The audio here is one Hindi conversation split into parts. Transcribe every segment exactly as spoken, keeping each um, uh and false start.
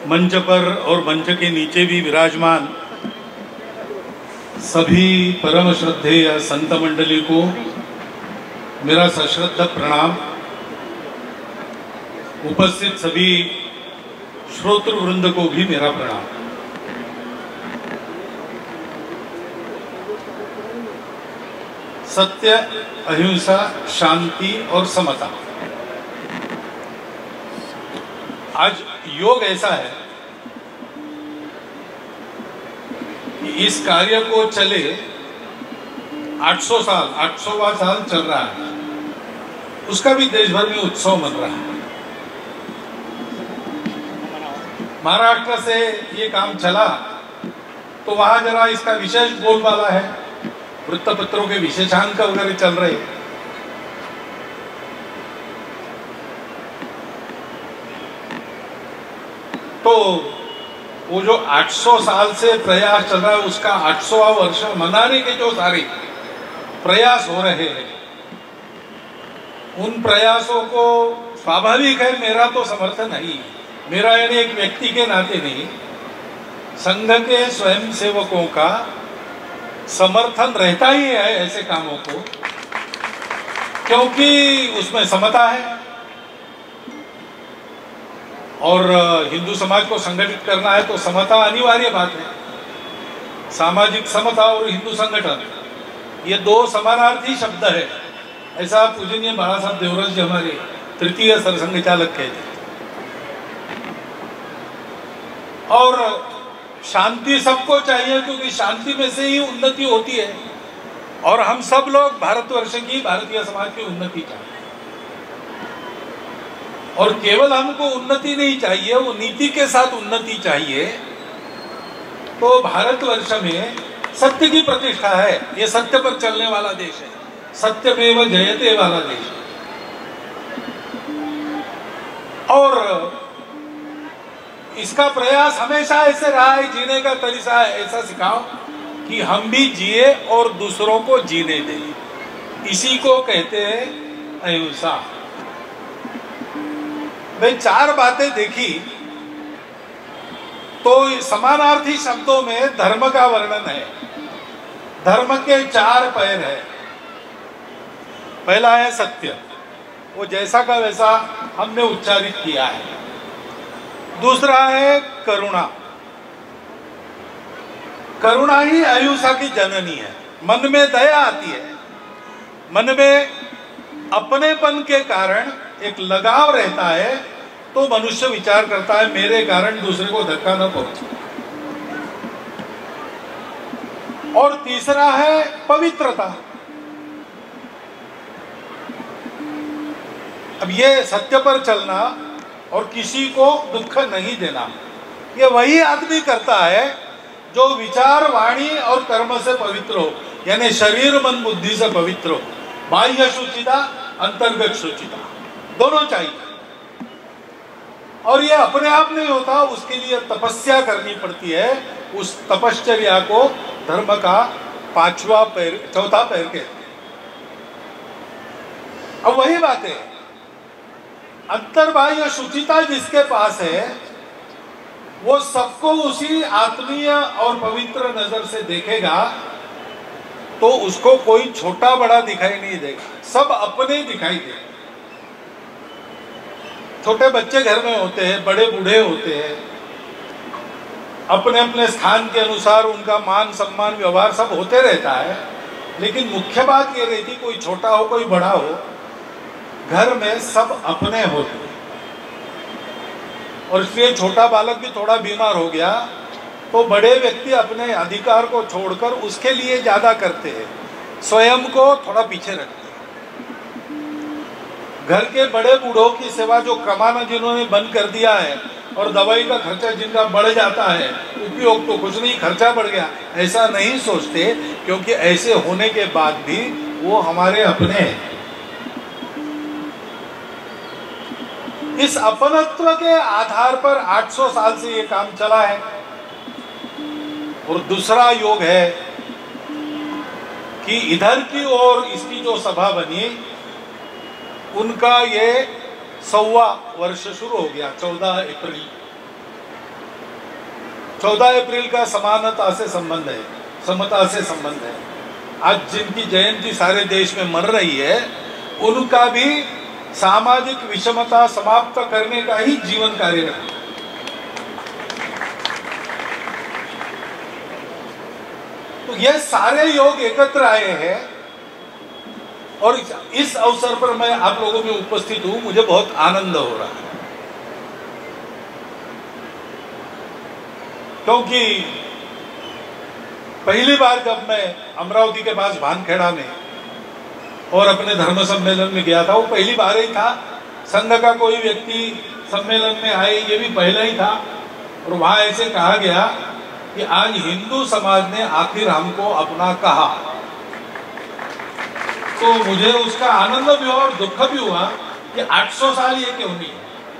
मंच पर और मंच के नीचे भी विराजमान सभी परम श्रद्धेय संत मंडली को मेरा सश्रद्ध प्रणाम। उपस्थित सभी श्रोतृ वृंद को भी मेरा प्रणाम। सत्य, अहिंसा, शांति और समता। आज योग ऐसा है कि इस कार्य को चले आठ सौ साल, आठ सौवां साल चल रहा है, उसका भी देश भर में उत्सव मन रहा है। महाराष्ट्र से ये काम चला तो वहां जरा इसका विशेष बोलबाला है, वृत्तपत्रों के विशेषांक वगैरह चल रहे। तो वो जो आठ सौ साल से प्रयास चल रहा है, उसका आठ सौवां वर्ष मनाने के जो सारे प्रयास हो रहे हैं, उन प्रयासों को स्वाभाविक है मेरा तो समर्थन नहीं, मेरा यानी एक व्यक्ति के नाते नहीं, संघ के स्वयंसेवकों का समर्थन रहता ही है ऐसे कामों को, क्योंकि उसमें समता है और हिंदू समाज को संगठित करना है तो समता अनिवार्य बात है। सामाजिक समता और हिंदू संगठन ये दो समानार्थी शब्द है, ऐसा पूजनीय बाला साहब देवरस जी हमारे तृतीय सरसंघ चालक कहते। और शांति सबको चाहिए क्योंकि शांति में से ही उन्नति होती है और हम सब लोग भारतवर्ष की, भारतीय समाज की उन्नति चाहते हैं। और केवल हमको उन्नति नहीं चाहिए, वो नीति के साथ उन्नति चाहिए। तो भारतवर्ष में सत्य की प्रतिष्ठा है, ये सत्य पर चलने वाला देश है, सत्यमेव जयते वाला देश है। और इसका प्रयास हमेशा ऐसे रहा है, जीने का तरीका ऐसा सिखाओ कि हम भी जिए और दूसरों को जीने दें। इसी को कहते हैं अहिंसा। भाई चार बातें देखी तो समानार्थी शब्दों में धर्म का वर्णन है। धर्म के चार पैर है। पहला है सत्य, वो जैसा का वैसा हमने उच्चारित किया है। दूसरा है करुणा, करुणा ही अहिंसा की जननी है। मन में दया आती है, मन में अपनेपन के कारण एक लगाव रहता है, तो मनुष्य विचार करता है मेरे कारण दूसरे को धक्का न पहुंचे। और तीसरा है पवित्रता। अब ये सत्य पर चलना और किसी को दुख नहीं देना, ये वही आदमी करता है जो विचार, वाणी और कर्म से पवित्र हो, यानी शरीर मन बुद्धि से पवित्र हो। बाह्य शुचिता, अंतर्गत शुचिता दोनों चाहिए। और ये अपने आप नहीं होता, उसके लिए तपस्या करनी पड़ती है। उस तपश्चर्या को धर्म का पांचवा पैर, चौथा पैर कहते हैं। अब वही बात है, अंतर्बाह्य शुचिता जिसके पास है वो सबको उसी आत्मीय और पवित्र नजर से देखेगा, तो उसको कोई छोटा बड़ा दिखाई नहीं देगा, सब अपने दिखाई देगा। छोटे बच्चे घर में होते हैं, बड़े बूढ़े होते हैं, अपने अपने स्थान के अनुसार उनका मान सम्मान व्यवहार सब होते रहता है, लेकिन मुख्य बात ये रहती, कोई छोटा हो कोई बड़ा हो, घर में सब अपने होते। और इसलिए छोटा बालक भी थोड़ा बीमार हो गया तो बड़े व्यक्ति अपने अधिकार को छोड़कर उसके लिए ज्यादा करते हैं, स्वयं को थोड़ा पीछे रखते हैं। घर के बड़े बूढ़ों की सेवा जो कमाना जिन्होंने बंद कर दिया है और दवाई का खर्चा जिनका बढ़ जाता है, उपयोग तो कुछ नहीं, खर्चा बढ़ गया, ऐसा नहीं सोचते, क्योंकि ऐसे होने के बाद भी वो हमारे अपने हैं। इस अपनत्व के आधार पर आठ सौ साल से ये काम चला है। और दूसरा योग है कि इधर की ओर इसकी जो सभा बनी, उनका ये सौवा वर्ष शुरू हो गया, चौदह अप्रैल। चौदह अप्रैल का समानता से संबंध है, समता से संबंध है। आज जिनकी जयंती सारे देश में मर रही है, उनका भी सामाजिक विषमता समाप्त करने का ही जीवन कार्य है। तो ये सारे योग एकत्र आए हैं और इस अवसर पर मैं आप लोगों में उपस्थित हूं, मुझे बहुत आनंद हो रहा है, क्योंकि पहली बार जब मैं अमरावती के पास भानखेड़ा में और अपने धर्म सम्मेलन में गया था, वो पहली बार ही था। संघ का कोई व्यक्ति सम्मेलन में आए, ये भी पहला ही था। और वहां ऐसे कहा गया कि आज हिंदू समाज ने आखिर हमको अपना कहा। तो मुझे उसका आनंद भी हुआ और दुख भी हुआ कि आठ सौ साल ये क्यों नहीं है।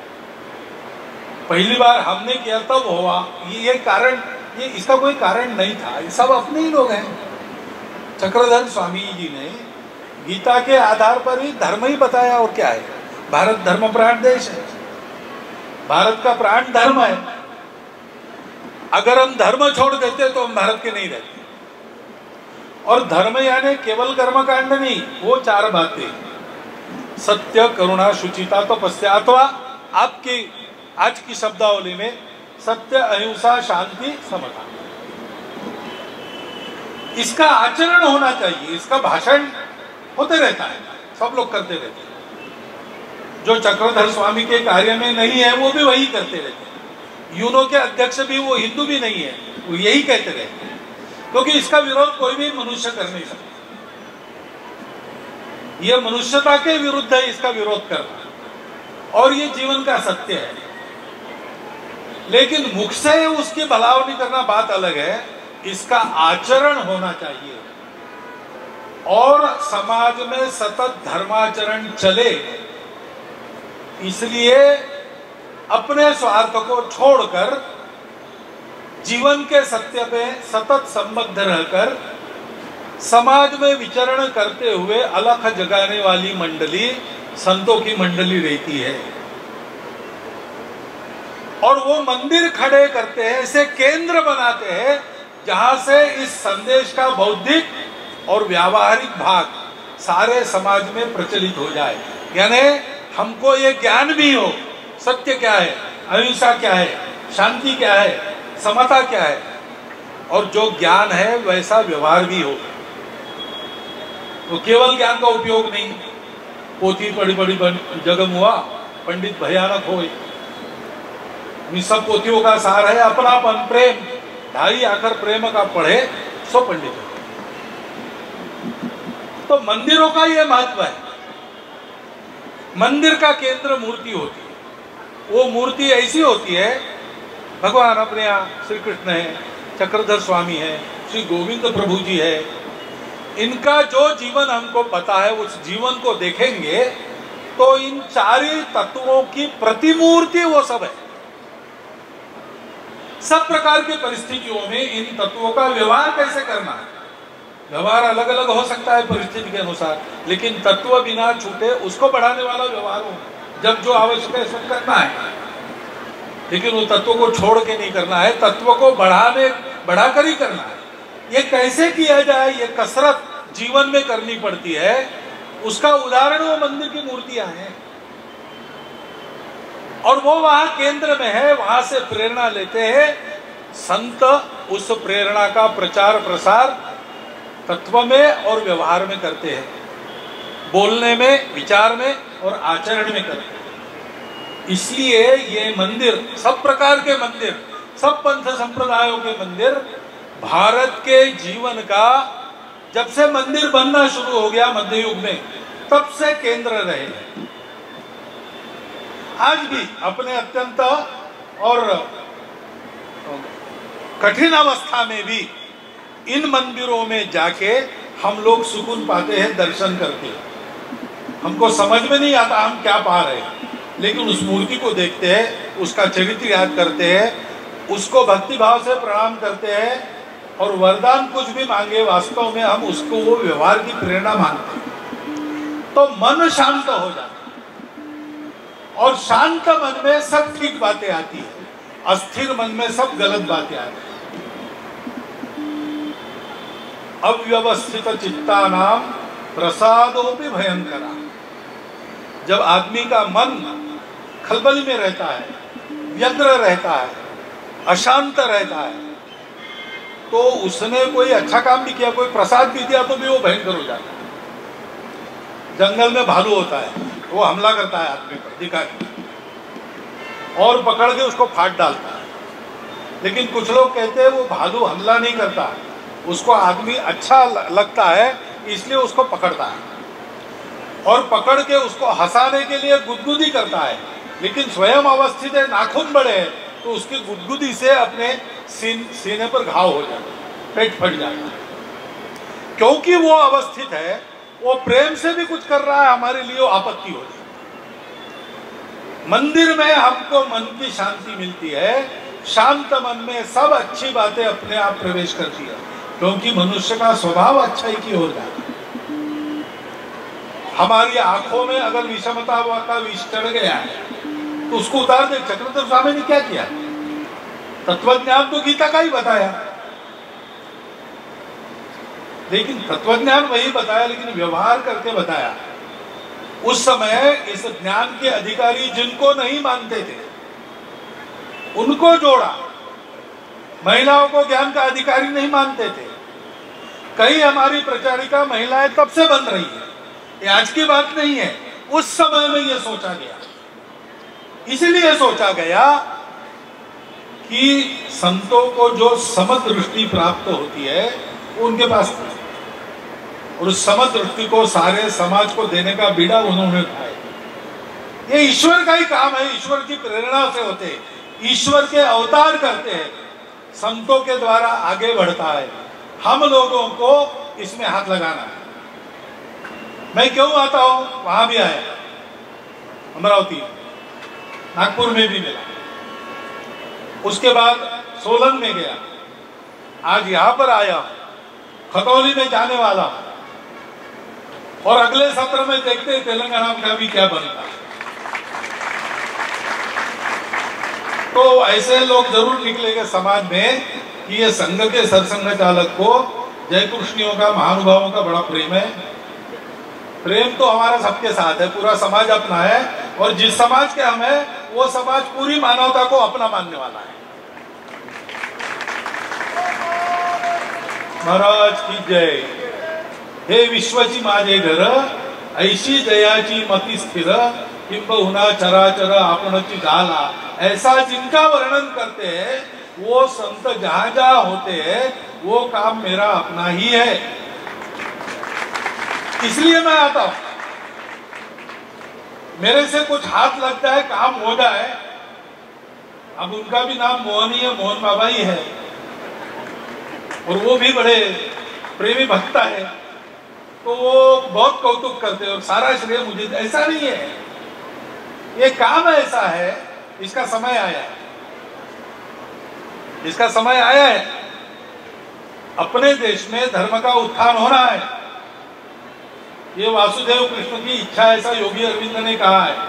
पहली बार हमने किया तब हुआ, ये, ये कारण ये इसका कोई कारण नहीं था, ये सब अपने ही लोग हैं। चक्रधर स्वामी जी ने गीता के आधार पर ही धर्म ही बताया, और क्या है। भारत धर्म प्राण देश है, भारत का प्राण धर्म है। अगर हम धर्म छोड़ देते तो हम भारत के नहीं रहते। और धर्म यानी केवल कर्मकांड नहीं, वो चार बातें, सत्य, करुणा, शुचिता, तपस्या, अथवा आपकी आज की शब्दावली में सत्य, अहिंसा, शांति, समता। इसका आचरण होना चाहिए। इसका भाषण होते रहता है, सब लोग करते रहते हैं। जो चक्रधर स्वामी के कार्य में नहीं है वो भी वही करते रहते हैं। यूनो के अध्यक्ष भी वो हिंदू भी नहीं है, वो यही कहते रहते हैं, क्योंकि इसका विरोध कोई भी मनुष्य कर नहीं सकता। यह मनुष्यता के विरुद्ध है इसका विरोध करना, और ये जीवन का सत्य है। लेकिन मुख से उसकी भलावनी करना बात अलग है, इसका आचरण होना चाहिए। और समाज में सतत धर्माचरण चले, इसलिए अपने स्वार्थ को छोड़कर जीवन के सत्य पे सतत संबद्ध रहकर समाज में विचरण करते हुए अलख जगाने वाली मंडली संतों की मंडली रहती है। और वो मंदिर खड़े करते हैं, इसे केंद्र बनाते हैं, जहां से इस संदेश का बौद्धिक और व्यावहारिक भाग सारे समाज में प्रचलित हो जाए। यानी हमको ये ज्ञान भी हो, सत्य क्या है, अहिंसा क्या है, शांति क्या है, समता क्या है, और जो ज्ञान है वैसा व्यवहार भी हो। तो केवल ज्ञान का उपयोग नहीं, पोथी बड़ी बड़ी जगम हुआ पंडित भयानक हो। सब पोथियों का सार है अपनापन, प्रेम, ढाई आकर प्रेम का पढ़े सो पंडित हो। तो मंदिरों का यह महत्व है। मंदिर का केंद्र मूर्ति होती है। वो मूर्ति ऐसी होती है, भगवान अपने यहाँ श्री कृष्ण है, चक्रधर स्वामी है, श्री गोविंद प्रभु जी है। इनका जो जीवन हमको पता है, उस जीवन को देखेंगे तो इन चार तत्वों की प्रतिमूर्ति वो सब है। सब प्रकार की परिस्थितियों में इन तत्वों का व्यवहार कैसे करना है। व्यवहार अलग अलग हो सकता है परिस्थिति के अनुसार, लेकिन तत्व बिना छूटे उसको बढ़ाने वाला व्यवहार हो। जब जो आवश्यक है सब करना है, लेकिन वो तत्व को छोड़ के नहीं करना है, तत्व को बढ़ाने बढ़ाकर ही करना है। ये कैसे किया जाए, ये कसरत जीवन में करनी पड़ती है। उसका उदाहरण वो मंदिर की मूर्तियां हैं, और वो वहां केंद्र में है, वहां से प्रेरणा लेते हैं संत। उस प्रेरणा का प्रचार प्रसार तत्व में और व्यवहार में करते हैं, बोलने में, विचार में और आचरण में करते हैं। इसलिए ये मंदिर, सब प्रकार के मंदिर, सब पंथ संप्रदायों के मंदिर, भारत के जीवन का जब से मंदिर बनना शुरू हो गया मध्य युग में, तब से केंद्र रहे। आज भी अपने अत्यंत और कठिन अवस्था में भी इन मंदिरों में जाके हम लोग सुकून पाते हैं दर्शन करके। हमको समझ में नहीं आता हम क्या पा रहे हैं, लेकिन उस मूर्ति को देखते हैं, उसका चरित्र याद करते हैं, उसको भक्ति भाव से प्रणाम करते हैं, और वरदान कुछ भी मांगे वास्तव में हम उसको वो व्यवहार की प्रेरणा मांगते हैं, तो मन शांत हो जाता है। और शांत मन में सब ठीक बातें आती है। अस्थिर मन में सब गलत बातें आ रही। अव्यवस्थित चित्ता नाम प्रसादोपि भयंकरा। जब आदमी का मन खलबली में रहता है, व्यग्र रहता है, अशांत रहता है, तो उसने कोई अच्छा काम भी किया, कोई प्रसाद भी दिया तो भी वो भयंकर हो जाता है। जंगल में भालू होता है, वो हमला करता है आदमी पर दिखा के और पकड़ के उसको फाड़ डालता है। लेकिन कुछ लोग कहते हैं वो भालू हमला नहीं करता, उसको आदमी अच्छा लगता है इसलिए उसको पकड़ता है और पकड़ के उसको हंसाने के लिए गुदगुदी करता है। लेकिन स्वयं अवस्थित है, नाखून बड़े हैं, तो उसकी गुदगुदी से अपने सीन, सीने पर घाव हो जाता है, पेट फट जाता है। क्योंकि वो अवस्थित है, वो प्रेम से भी कुछ कर रहा है, हमारे लिए वो आपत्ति हो जाती है। मंदिर में हमको मन की शांति मिलती है, शांत मन में सब अच्छी बातें अपने आप प्रवेश करती है, क्योंकि मनुष्य का स्वभाव अच्छाई की ओर जाता है। हमारी आंखों में अगर विषमता का विष चढ़ गया है तो उसको उतार दे। चक्रधर स्वामी ने क्या किया? तत्वज्ञान तो गीता का ही बताया, लेकिन तत्वज्ञान वही बताया, लेकिन व्यवहार करके बताया। उस समय इस ज्ञान के अधिकारी जिनको नहीं मानते थे उनको जोड़ा। महिलाओं को ज्ञान का अधिकारी नहीं मानते थे। कई हमारी प्रचारिका महिलाएं तब से बन रही है, ये आज की बात नहीं है, उस समय में ये सोचा गया। इसलिए सोचा गया कि संतों को जो समदृष्टि प्राप्त होती है वो उनके पास थी, और उस समदृष्टि को सारे समाज को देने का बीड़ा उन्होंने उठाया। ये ईश्वर का ही काम है, ईश्वर की प्रेरणा से होते हैं, ईश्वर के अवतार करते हैं, संतों के द्वारा आगे बढ़ता है। हम लोगों को इसमें हाथ लगाना है। मैं क्यों आता हूं? वहां भी आया, अमरावती, नागपुर में भी मिला, उसके बाद सोलन में गया, आज यहां पर आया, खतौली में जाने वाला, और अगले सत्र में देखते हैं तेलंगाना का भी क्या बनता है। तो ऐसे लोग जरूर निकलेंगे समाज में कि ये संघ के सरसंघ चालक को जयकृष्णियों का, महानुभावों का बड़ा प्रेम है। प्रेम तो हमारा सबके साथ है, पूरा समाज अपना है, और जिस समाज के हम हैं वो समाज पूरी मानवता को अपना मानने वाला है। महाराज की जय। हे विश्वची माझे घर, ऐशी जयाची मती स्थिर, किंबहुना चराचर आपणची झाला। ऐसा जिनका वर्णन करते हैं वो संत जहां जहां होते हैं वो काम मेरा अपना ही है, इसलिए मैं आता हूं। मेरे से कुछ हाथ लग जाए, काम हो जाए। अब उनका भी नाम मोहन ही है, मोहन बाबा ही है, और वो भी बड़े प्रेमी भक्त है, तो वो बहुत कौतुक करते हैं और सारा श्रेय मुझे। ऐसा नहीं है, ये काम ऐसा है, इसका समय आया है, इसका समय आया है। अपने देश में धर्म का उत्थान होना है, ये वासुदेव कृष्ण की इच्छा, ऐसा योगी अरविंद ने कहा है।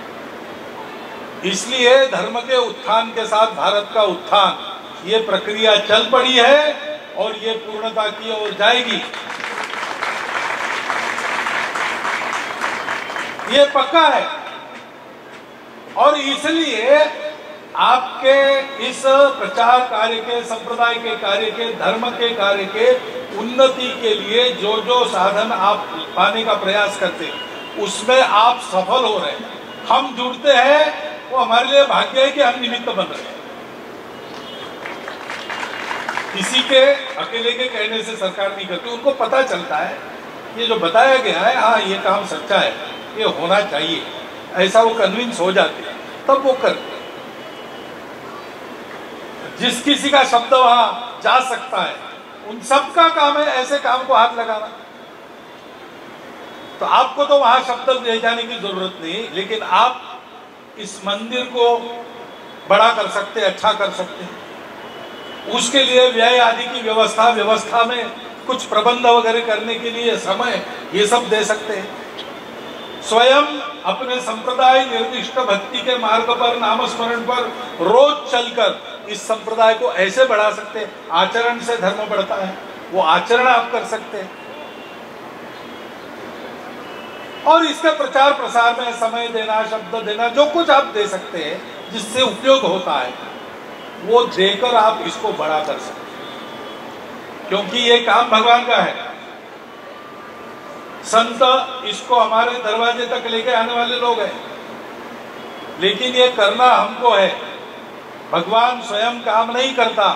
इसलिए धर्म के उत्थान के साथ भारत का उत्थान, ये प्रक्रिया चल पड़ी है और ये पूर्णता की ओर जाएगी, ये पक्का है। और इसलिए आपके इस प्रचार कार्य के, संप्रदाय के कार्य के, धर्म के कार्य के उन्नति के लिए जो जो साधन आप पाने का प्रयास करते हैं उसमें आप सफल हो रहे हैं। हम जुड़ते हैं, वो हमारे लिए भाग्य है कि हम निमित्त बन रहे हैं। किसी के अकेले के कहने से सरकार नहीं करती, उनको पता चलता है ये जो बताया गया है, हाँ ये काम सच्चा है, ये होना चाहिए, ऐसा वो कन्विंस हो जाते हैं, तब वो करते हैं। जिस किसी का शब्द वहां जा सकता है उन सबका काम है ऐसे काम को हाथ लगाना। तो आपको तो वहां शब्द ले जाने की जरूरत नहीं, लेकिन आप इस मंदिर को बड़ा कर सकते, अच्छा कर सकते हैं। उसके लिए व्यय आदि की व्यवस्था, व्यवस्था में कुछ प्रबंध वगैरह करने के लिए समय, ये सब दे सकते हैं। स्वयं अपने संप्रदाय निर्दिष्ट भक्ति के मार्ग पर, नामस्मरण पर रोज चलकर इस संप्रदाय को ऐसे बढ़ा सकते हैं। आचरण से धर्म बढ़ता है, वो आचरण आप कर सकते हैं। और इसके प्रचार प्रसार में समय देना, शब्द देना, जो कुछ आप दे सकते हैं जिससे उपयोग होता है, वो देकर आप इसको बड़ा कर सकते हैं, क्योंकि ये काम भगवान का है। संत इसको हमारे दरवाजे तक लेके आने वाले लोग हैं, लेकिन ये करना हमको है। भगवान स्वयं काम नहीं करता।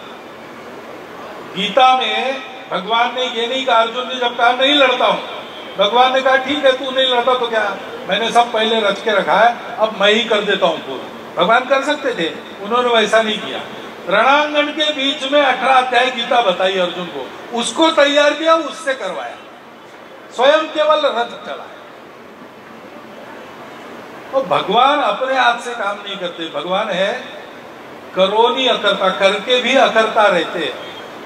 गीता में भगवान ने ये नहीं कहा अर्जुन ने जब कहा नहीं लड़ता हूं, भगवान ने कहा ठीक है तू नहीं लड़ता तो क्या, मैंने सब पहले रच के रखा है, अब मैं ही कर देता हूं पूरा। भगवान कर सकते थे, उन्होंने वैसा नहीं किया। रणांगण के बीच में अठारह अध्याय गीता बताई अर्जुन को, उसको तैयार किया, उससे करवाया, स्वयं केवल रथ चलाया। तो भगवान अपने हाथ से काम नहीं करते, भगवान है करो नहीं अकर्ता, करके भी अकर्ता रहते।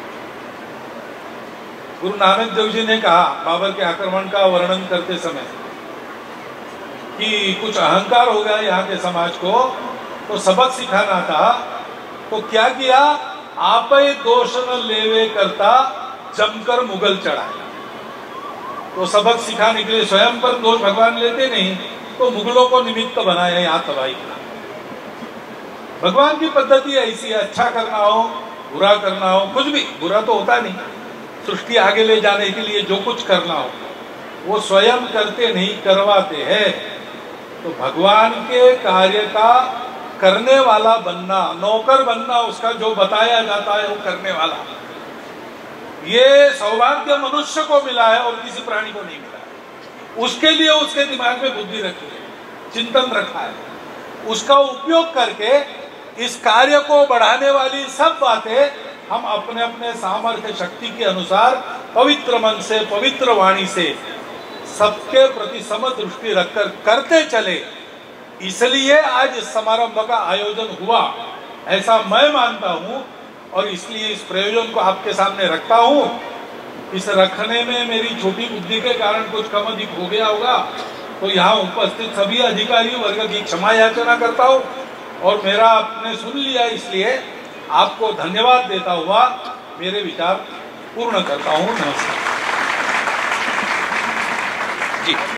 गुरु नानक देव जी ने कहा बाबर के आक्रमण का वर्णन करते समय कि कुछ अहंकार हो गया यहाँ के समाज को, तो सबक सिखाना था, तो क्या किया, आप ही दोष न लेवे करता जमकर मुगल चढ़ाया। तो सबक सिखाने के लिए स्वयं पर दोष भगवान लेते नहीं, तो मुगलों को निमित्त बनाया यहाँ तबाही का। भगवान की पद्धति ऐसी है, अच्छा करना हो, बुरा करना हो, कुछ भी बुरा तो होता नहीं, सृष्टि आगे ले जाने के लिए जो कुछ करना हो वो स्वयं करते नहीं, करवाते हैं। तो भगवान के कार्य का करने वाला बनना, नौकर बनना, उसका जो बताया जाता है वो करने वाला, ये सौभाग्य मनुष्य को मिला है और किसी प्राणी को नहीं मिला है। उसके लिए उसके दिमाग में बुद्धि रखी है, चिंतन रखा है, उसका उपयोग करके इस कार्य को बढ़ाने वाली सब बातें हम अपने अपने सामर्थ्य शक्ति के अनुसार पवित्र मन से, पवित्र वाणी से सबके प्रति समदृष्टि रखकर करते चले। इसलिए आज इस समारंभ का आयोजन हुआ, ऐसा मैं मानता हूं, और इसलिए इस प्रयोजन को आपके सामने रखता हूं। इस रखने में मेरी छोटी बुद्धि के कारण कुछ कम अधिक हो गया होगा, तो यहाँ उपस्थित सभी अधिकारी वर्ग की क्षमा याचना करता हूं, और मेरा आपने सुन लिया इसलिए आपको धन्यवाद देता हुआ मेरे विचार पूर्ण करता हूं। नमस्कार जी।